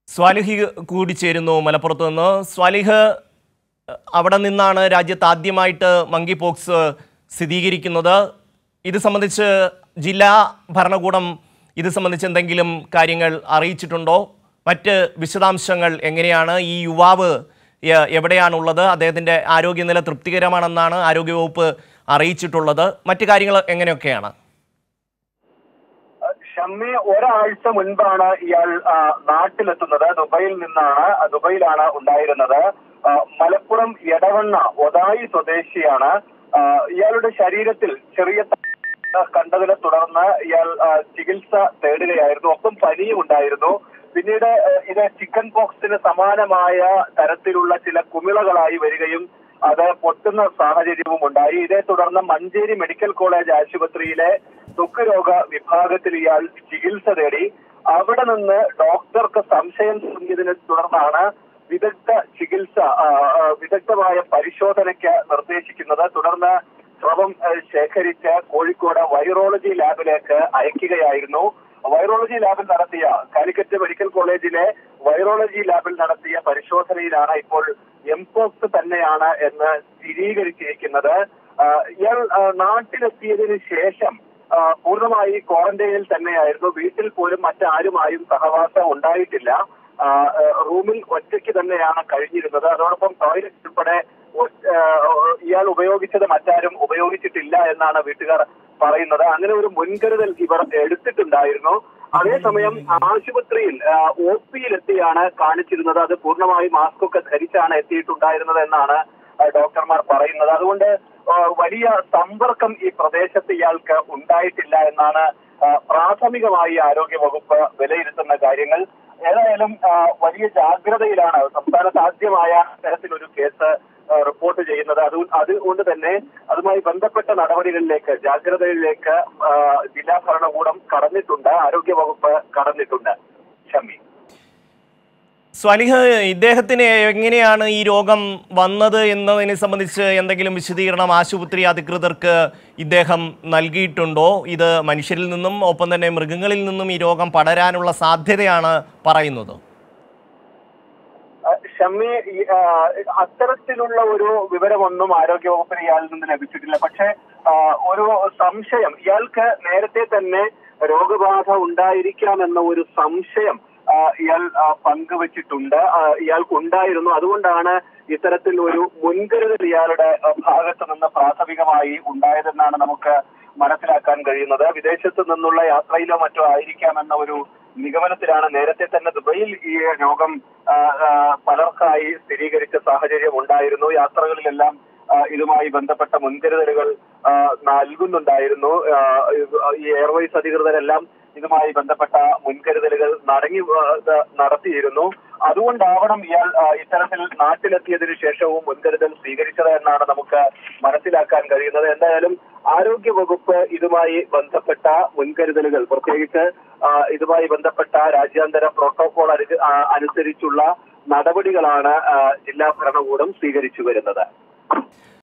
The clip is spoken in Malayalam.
സ്വാലിഹ് കൂടി ചേരുന്നു മലപ്പുറത്ത് നിന്ന്. സ്വാലിഹ്, അവിടെ നിന്നാണ് രാജ്യത്ത് ആദ്യമായിട്ട് മങ്കി പോക്സ് സ്ഥിരീകരിക്കുന്നത്. ഇത് സംബന്ധിച്ച് ജില്ലാ ഭരണകൂടം ഇത് സംബന്ധിച്ച് എന്തെങ്കിലും കാര്യങ്ങൾ അറിയിച്ചിട്ടുണ്ടോ? മറ്റ് വിശദാംശങ്ങൾ എങ്ങനെയാണ്? ഈ യുവാവ് എവിടെയാണുള്ളത്? അദ്ദേഹത്തിൻ്റെ ആരോഗ്യനില തൃപ്തികരമാണെന്നാണ് ആരോഗ്യവകുപ്പ് അറിയിച്ചിട്ടുള്ളത്. മറ്റു കാര്യങ്ങൾ എങ്ങനെയൊക്കെയാണ്? ഷമ്മി, ഒരാഴ്ച മുൻപാണ് ഇയാൾ നാട്ടിലെത്തുന്നത്. ദുബൈയിലാണ് ഉണ്ടായിരുന്നത്. മലപ്പുറം എടവണ്ണ ഒതായി സ്വദേശിയാണ്. ഇയാളുടെ ശരീരത്തിൽ ചെറിയ കണ്ടതിനെ തുടർന്ന് ഇയാൾ ചികിത്സ തേടുകയായിരുന്നു. ഒപ്പം പനിയും ഉണ്ടായിരുന്നു. പിന്നീട് ഇത് ചിക്കൻ പോക്സിന് സമാനമായ തരത്തിലുള്ള ചില കുമിളകളായി വരികയും അത് പൊട്ടുന്ന സാഹചര്യവും ഉണ്ടായി. ഇതേ തുടർന്ന് മഞ്ചേരി മെഡിക്കൽ കോളേജ് ആശുപത്രിയിലെ ത്വക്ക് രോഗ വിഭാഗത്തിൽ ഇയാൾ ചികിത്സ തേടി. അവിടെ നിന്ന് ഡോക്ടർക്ക് സംശയം തോന്നിയതിനെ തുടർന്നാണ് വിദഗ്ധമായ പരിശോധനയ്ക്ക് നിർദ്ദേശിക്കുന്നത്. തുടർന്ന് സ്രവം ശേഖരിച്ച് കോഴിക്കോട് വൈറോളജി ലാബിലേക്ക് അയക്കുകയായിരുന്നു. വൈറോളജി ലാബിൽ നടത്തിയ കാലിക്കറ്റ് മെഡിക്കൽ കോളേജിലെ വൈറോളജി ലാബിൽ നടത്തിയ പരിശോധനയിലാണ് ഇപ്പോൾ എംപോക്സ് തന്നെയാണ് എന്ന് സ്ഥിരീകരിച്ചിരിക്കുന്നത്. ഇയാൾ നാട്ടിലെത്തിയതിനു ശേഷം പൂർണ്ണമായി ക്വാറന്റൈനിൽ തന്നെയായിരുന്നു. വീട്ടിൽ പോലും മറ്റാരുമായും സഹവാസം ഉണ്ടായിട്ടില്ല. റൂമിൽ ഒറ്റയ്ക്ക് തന്നെയാണ് കഴിഞ്ഞിരുന്നത്. അതോടൊപ്പം ടോയ്ലറ്റ് ഉൾപ്പെടെ ഇയാൾ ഉപയോഗിച്ചത് മറ്റാരും ഉപയോഗിച്ചിട്ടില്ല എന്നാണ് വീട്ടുകാർ പറയുന്നത്. അങ്ങനെ ഒരു മുൻകരുതൽ ഇവർ എടുത്തിട്ടുണ്ടായിരുന്നു. അതേസമയം ആശുപത്രിയിൽ OP-യിൽ എത്തിയാണ് കാണിച്ചിരുന്നത്. അത് പൂർണ്ണമായി മാസ്ക് ഒക്കെ ധരിച്ചാണ് എത്തിയിട്ടുണ്ടായിരുന്നത് എന്നാണ് ഡോക്ടർമാർ പറയുന്നത്. അതുകൊണ്ട് വലിയ സമ്പർക്കം ഈ പ്രദേശത്ത് ഇയാൾക്ക് ഉണ്ടായിട്ടില്ല എന്നാണ് പ്രാഥമികമായി ആരോഗ്യവകുപ്പ് വിലയിരുത്തുന്ന കാര്യങ്ങൾ. ഏതായാലും വലിയ ജാഗ്രതയിലാണ് സംസ്ഥാനത്ത് ആദ്യമായ തരത്തിലൊരു കേസ് റിപ്പോർട്ട് ചെയ്യുന്നത്. അതുകൊണ്ട് തന്നെ അതുമായി ബന്ധപ്പെട്ട നടപടികളിലേക്ക്, ജാഗ്രതയിലേക്ക് ജില്ലാ ഭരണകൂടം കടന്നിട്ടുണ്ട്, ആരോഗ്യവകുപ്പ് കടന്നിട്ടുണ്ട്. ഷമ്മി, സ്വാലിഹ്, ഇദ്ദേഹത്തിന് എങ്ങനെയാണ് ഈ രോഗം വന്നത് എന്നതിനെ സംബന്ധിച്ച് എന്തെങ്കിലും വിശദീകരണം ആശുപത്രി അധികൃതർക്ക് ഇദ്ദേഹം നൽകിയിട്ടുണ്ടോ? ഇത് മനുഷ്യരിൽ നിന്നും ഒപ്പം തന്നെ മൃഗങ്ങളിൽ നിന്നും ഈ രോഗം പടരാനുള്ള സാധ്യതയാണ് പറയുന്നത്. ഷമ്മി, അത്തരത്തിലുള്ള ഒരു വിവരമൊന്നും ആരോഗ്യവകുപ്പിന് ഇയാളിൽ നിന്ന് ലഭിച്ചിട്ടില്ല. പക്ഷേ ഒരു സംശയം, ഇയാൾക്ക് നേരത്തെ തന്നെ രോഗബാധ ഉണ്ടായിരിക്കാമെന്ന ഒരു സംശയം ഇയാൾ പങ്കുവച്ചിട്ടുണ്ട്. ഇയാൾക്കുണ്ടായിരുന്നു. അതുകൊണ്ടാണ് ഇത്തരത്തിൽ ഒരു മുൻകരുതൽ ഇയാളുടെ ഭാഗത്തു നിന്ന് പ്രാഥമികമായി ഉണ്ടായതെന്നാണ് നമുക്ക് മനസ്സിലാക്കാൻ കഴിയുന്നത്. വിദേശത്ത് നിന്നുള്ള യാത്രയിലോ മറ്റോ ആയിരിക്കാമെന്ന ഒരു നിഗമനത്തിലാണ്. നേരത്തെ തന്നെ ദുബൈയിൽ ഈ രോഗം പലർക്കായി സ്ഥിരീകരിച്ച സാഹചര്യം ഉണ്ടായിരുന്നു. യാത്രകളിലെല്ലാം ഇതുമായി ബന്ധപ്പെട്ട മുൻകരുതലുകൾ നൽകുന്നുണ്ടായിരുന്നു. ഈ എയർവേസ് അധികൃതരെല്ലാം ഇതുമായി ബന്ധപ്പെട്ട മുൻകരുതലുകൾ നടത്തിയിരുന്നു. അതുകൊണ്ടാവണം ഇയാൾ ഇത്തരത്തിൽ നാട്ടിലെത്തിയതിനു ശേഷവും മുൻകരുതൽ സ്വീകരിച്ചത് എന്നാണ് നമുക്ക് മനസ്സിലാക്കാൻ കഴിയുന്നത്. എന്തായാലും ആരോഗ്യവകുപ്പ് ഇതുമായി ബന്ധപ്പെട്ട മുൻകരുതലുകൾ, പ്രത്യേകിച്ച് ഇതുമായി ബന്ധപ്പെട്ട രാജ്യാന്തര പ്രോട്ടോകോൾ അനുസരിച്ചുള്ള നടപടികളാണ് ജില്ലാ ഭരണകൂടം സ്വീകരിച്ചു വരുന്നത്.